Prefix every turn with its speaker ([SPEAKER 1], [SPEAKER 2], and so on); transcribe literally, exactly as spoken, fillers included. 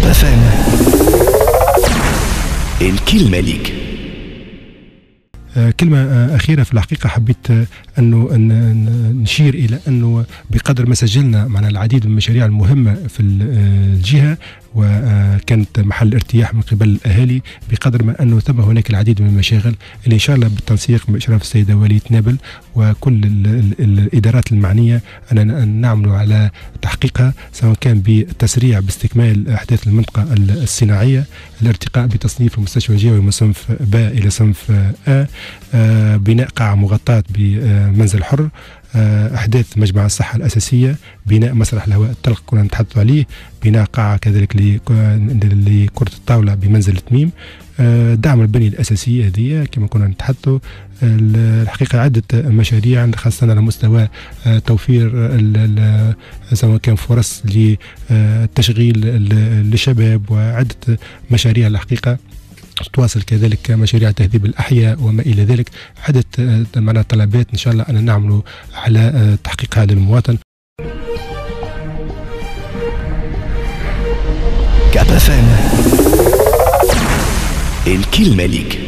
[SPEAKER 1] فام الكلمة ليك.
[SPEAKER 2] كلمة أخيرة في الحقيقة حبيت أنه نشير إلى أنه بقدر ما سجلنا معنا العديد من المشاريع المهمة في الجهة وكانت محل ارتياح من قبل الأهالي، بقدر ما أنه ثم هناك العديد من المشاغل اللي إن شاء الله بالتنسيق بإشراف السيدة ولية نابل وكل ال ال الإدارات المعنية أننا نعمل على تحقيقها، سواء كان بالتسريع باستكمال أحداث المنطقة الصناعية، الارتقاء بتصنيف المستشفى الجوي من صنف ب إلى صنف أ، بناء قاعة مغطاة بمنزل حر، أحداث مجمع الصحة الأساسية، بناء مسرح الهواء الطلق كنا نتحدث عليه، بناء قاعة كذلك لكرة الطاولة بمنزل تميم، دعم البنية الأساسية هذه كما كنا نتحدثوا. الحقيقة عدة مشاريع خاصة على مستوى توفير سواء كان فرص لتشغيل للشباب، وعدة مشاريع الحقيقة تواصل كذلك مشاريع تهذيب الأحياء وما إلى ذلك، عدة معنا طلبات إن شاء الله أن نعمل على تحقيقها للمواطن.
[SPEAKER 1] كاب فام الكلمة ليك.